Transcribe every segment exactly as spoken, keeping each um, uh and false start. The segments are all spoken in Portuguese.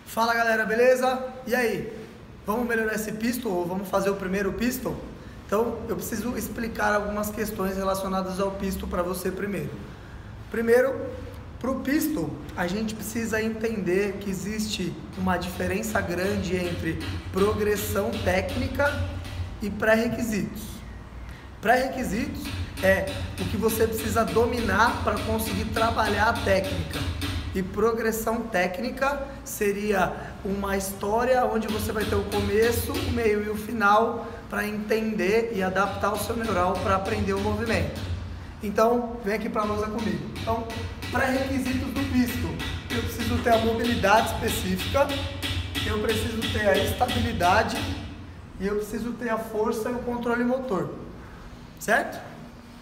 Fala galera, beleza? E aí? Vamos melhorar esse pistol ou vamos fazer o primeiro pistol? Então eu preciso explicar algumas questões relacionadas ao pistol para você primeiro. Primeiro, para o pistol, a gente precisa entender que existe uma diferença grande entre progressão técnica e pré-requisitos. Pré-requisitos é o que você precisa dominar para conseguir trabalhar a técnica. E progressão técnica seria uma história onde você vai ter o começo, o meio e o final para entender e adaptar o seu neural para aprender o movimento. Então, vem aqui para a lousa comigo. Então, pré-requisitos do pistol. Eu preciso ter a mobilidade específica, eu preciso ter a estabilidade e eu preciso ter a força e o controle motor. Certo?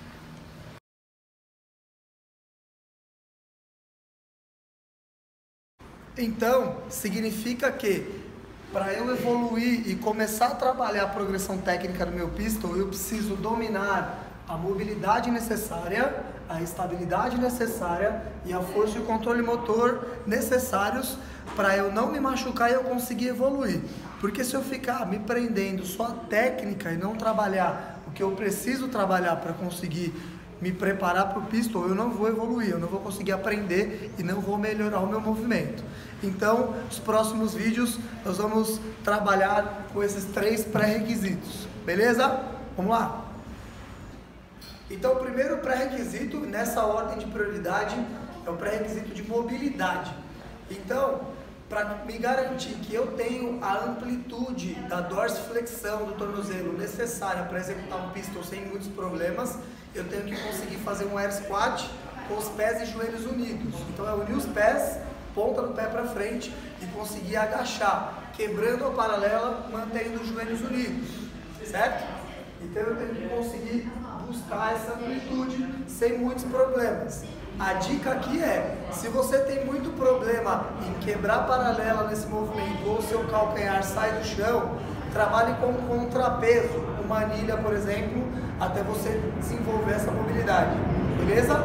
Então, significa que para eu evoluir e começar a trabalhar a progressão técnica do meu pistol, eu preciso dominar a mobilidade necessária, a estabilidade necessária e a força e o controle motor necessários para eu não me machucar e eu conseguir evoluir. Porque se eu ficar me prendendo só a técnica e não trabalhar o que eu preciso trabalhar para conseguir me preparar para o pistol, eu não vou evoluir, eu não vou conseguir aprender e não vou melhorar o meu movimento. Então, nos próximos vídeos, nós vamos trabalhar com esses três pré-requisitos, beleza? Vamos lá? Então, o primeiro pré-requisito, nessa ordem de prioridade, é o pré-requisito de mobilidade. Então, para me garantir que eu tenho a amplitude da dorsiflexão do tornozelo necessária para executar um pistol sem muitos problemas, eu tenho que conseguir fazer um air squat com os pés e joelhos unidos. Então, é unir os pés, ponta do pé para frente e conseguir agachar, quebrando a paralela, mantendo os joelhos unidos, certo? Então eu tenho que conseguir buscar essa amplitude sem muitos problemas. A dica aqui é, se você tem muito problema em quebrar a paralela nesse movimento ou seu calcanhar sai do chão, trabalhe com contrapeso, uma anilha, por exemplo, até você desenvolver essa mobilidade, beleza?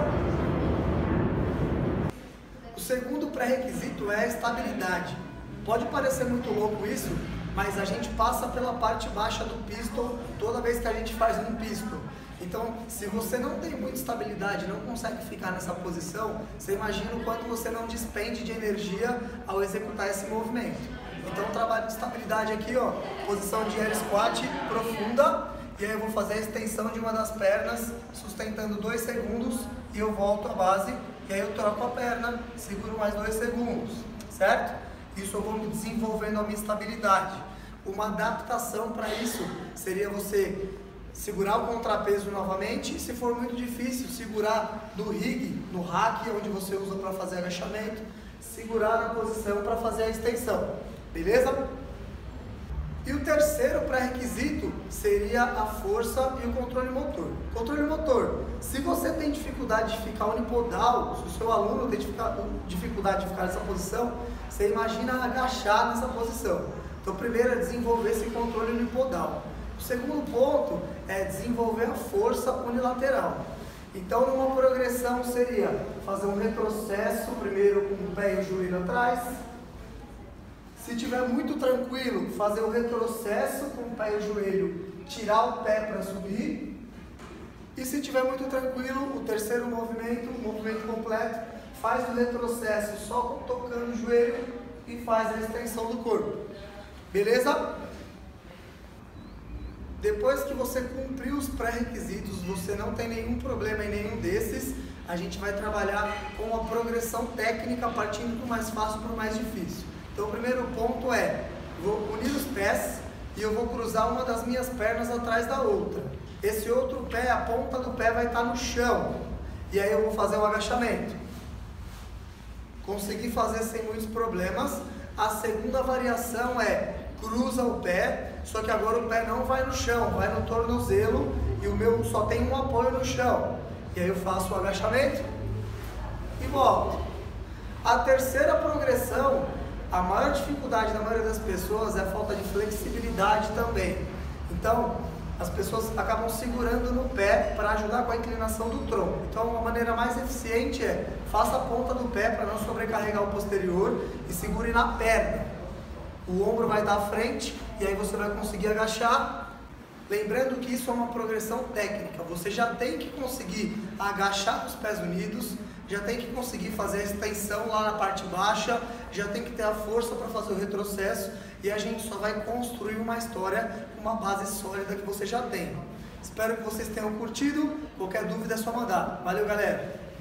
O segundo pré-requisito é a estabilidade. Pode parecer muito louco isso, mas a gente passa pela parte baixa do pistol toda vez que a gente faz um pistol. Então, se você não tem muita estabilidade, não consegue ficar nessa posição, você imagina o quanto você não despende de energia ao executar esse movimento. Então, trabalho de estabilidade aqui, ó, posição de air squat profunda, e aí eu vou fazer a extensão de uma das pernas, sustentando dois segundos, e eu volto à base. E aí eu troco a perna, seguro mais dois segundos, certo? Isso eu vou me desenvolvendo a minha estabilidade. Uma adaptação para isso seria você segurar o contrapeso novamente, e se for muito difícil, segurar no rig, no rack, onde você usa para fazer agachamento, segurar na posição para fazer a extensão, beleza? E o terceiro pré-requisito seria a força e o controle motor. Controle motor, se você tem dificuldade de ficar unipodal, se o seu aluno tem dificuldade de ficar nessa posição, você imagina agachar nessa posição. Então, primeiro é desenvolver esse controle unipodal. O segundo ponto é desenvolver a força unilateral. Então, numa progressão seria fazer um retrocesso, primeiro com o pé e o joelho atrás. Se tiver muito tranquilo, fazer o retrocesso com o pé e o joelho, tirar o pé para subir. E se tiver muito tranquilo, o terceiro movimento, o movimento completo, faz o retrocesso só tocando o joelho e faz a extensão do corpo. Beleza? Depois que você cumpriu os pré-requisitos, você não tem nenhum problema em nenhum desses, a gente vai trabalhar com a progressão técnica, partindo do mais fácil para o mais difícil. Então o primeiro ponto é, vou unir os pés e eu vou cruzar uma das minhas pernas atrás da outra. Esse outro pé, a ponta do pé vai estar no chão. E aí eu vou fazer o agachamento. Consegui fazer sem muitos problemas. A segunda variação é, cruza o pé, só que agora o pé não vai no chão, vai no tornozelo e o meu só tem um apoio no chão. E aí eu faço o agachamento e volto. A terceira progressão, a maior dificuldade da maioria das pessoas é a falta de flexibilidade também. Então, as pessoas acabam segurando no pé para ajudar com a inclinação do tronco. Então, uma maneira mais eficiente é faça a ponta do pé para não sobrecarregar o posterior e segure na perna. o ombro vai estar à frente e aí você vai conseguir agachar. Lembrando que isso é uma progressão técnica, você já tem que conseguir agachar com os pés unidos, já tem que conseguir fazer a extensão lá na parte baixa, já tem que ter a força para fazer o retrocesso e a gente só vai construir uma história com uma base sólida que você já tem. Espero que vocês tenham curtido, qualquer dúvida é só mandar. Valeu, galera!